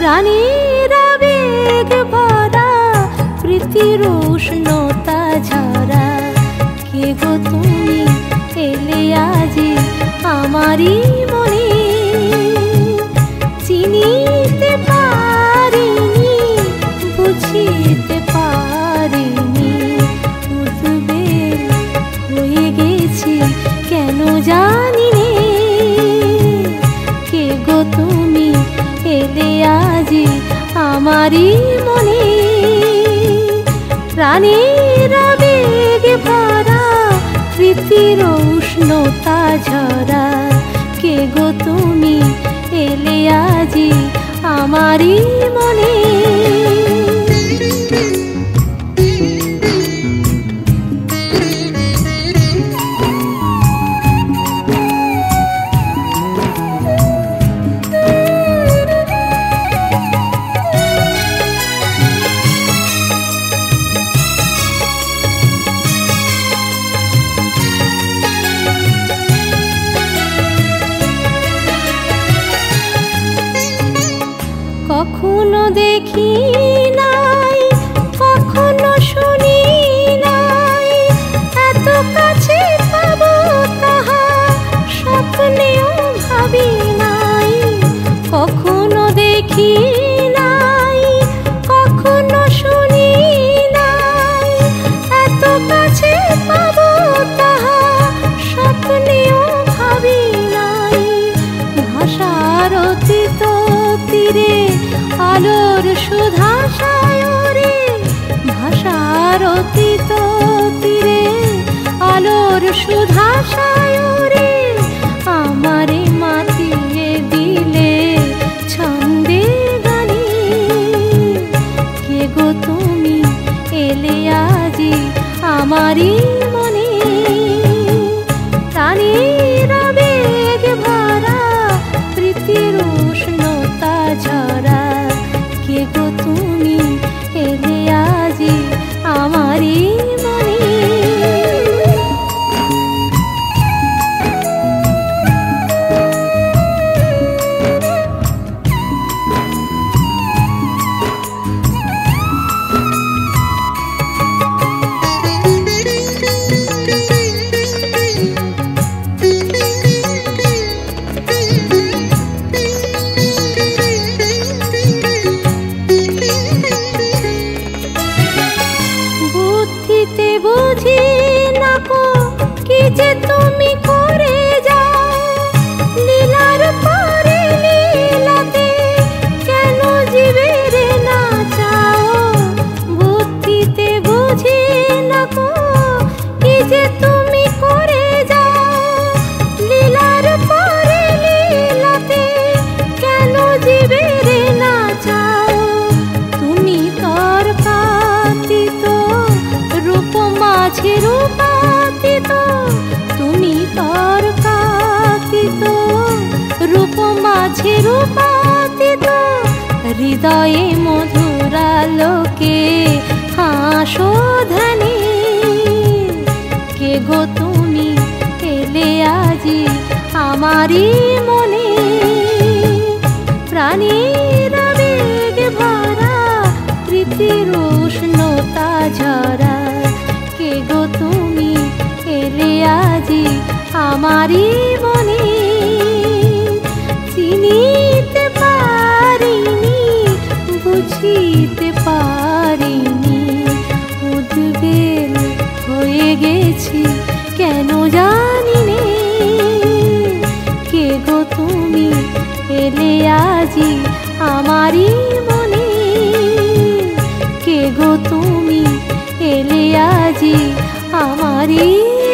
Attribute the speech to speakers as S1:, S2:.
S1: প্রাণীর আবেগ ভরা প্রীতির উষ্ণতা ঝরা। কে গো তুমি এলে আজি আমারই মনে, চিনিতে পারিনি বুঝিতে পারিনি, উদ্বেগ হয়ে গেছি কেন জানি নে। কে গো তুমি এলে আজি আমারই মনে, প্রাণীর আবেগ ভরা প্রীতির উষ্ণতা ঝরা। কে গো তুমি এলে আজি আমারই মনে। কখনো দেখি নাই, কখনো শুনি নাই, এত কাছে পাবো তাহা স্বপ্নেও ভাবি নাই। কখনো দেখি নাই, কখনো শুনি নাই, এত কাছে পাবো তাহা স্বপ্নেও ভাবি নাই। ভাষার অতীত তীরে আলোর সুধা সায়রে, ভাষার অতীত তীরে আলোর সুধা সায়রে, আমারে মাতিয়ে দিলে ছন্দে গানে। কে গো তুমি এলে আজি আমারই মনে, প্রাণীর আবেগ ভরা প্রীতির উষ্ণতা ঝরা। কে গো তুমি এলে আজি আমারই মনে। বুদ্ধিতে বুঝি না কো কি যে তুমি করে যাও, লীলার পরে লীলাতে কেন জীবের না চাও। বুদ্ধিতে বুঝি না কো কি যে তুমি করে যাও, লীলার পরে লীলাতে কেন জীবের না চাও। তুমি তর্কাতীত রূপ মাঝে রূপাতীত, তুমি তর্কাতীত রূপ মাঝে রূপাতীত, হৃদয়ে মধুরা লোকে হাসো ধ্যানে। কে গো তুমি এলে আজি আমারই মনে, প্রাণীর আবেগ ভরা প্রীতির উষ্ণতা ঝরা। কে গো তুমি এলে আজি আমারই মনে, চিনিতে পারিনি বুঝিতে পারিনি, উদ্বেগ হয়ে গেছি কেন জানি নে। কে গো তুমি এলে আজি আমারই মনে, কে গো তুমি এলে আজি আমারই